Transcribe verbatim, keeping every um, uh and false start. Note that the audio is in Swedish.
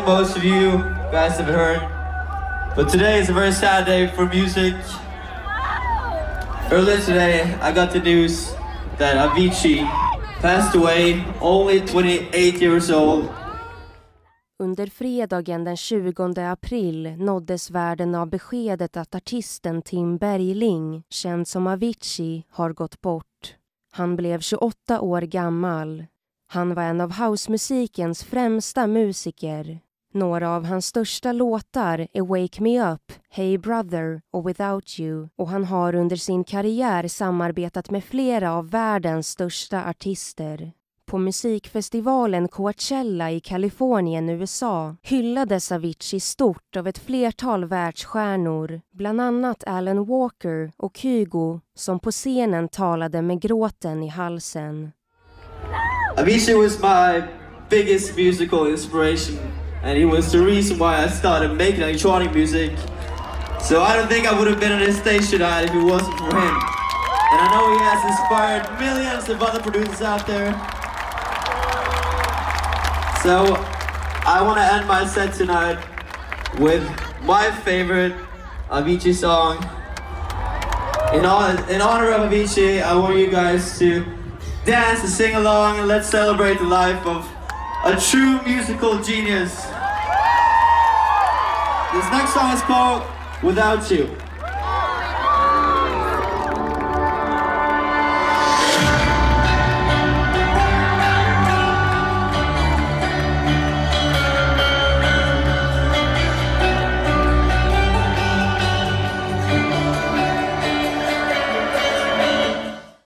most of you guys have heard, but today is a very sad day for music. Earlier today, I got the news that Avicii passed away, only twenty-eight years old. Under fredagen den tjugonde april nåddes världen av beskedet att artisten Tim Bergling, känd som Avicii, har gått bort. Han blev tjugoåtta år gammal. Han var en av housemusikens främsta musiker. Några av hans största låtar är Wake Me Up, Hey Brother och Without You, och han har under sin karriär samarbetat med flera av världens största artister. På musikfestivalen Coachella i Kalifornien, U S A, hyllades Avicii stort av ett flertal världsstjärnor, bland annat Alan Walker och Kygo, som på scenen talade med gråten i halsen. Avicii was my biggest musical inspiration, and he was the reason why I started making electronic music. So I don't think I would have been on this stage tonight if it wasn't for him. And I know he has inspired millions of other producers out there. So I want to end my set tonight with my favorite Avicii song. In, honor, in honor of Avicii, I want you guys to dance and sing along, and let's celebrate the life of a true musical genius. This next song is called Without You.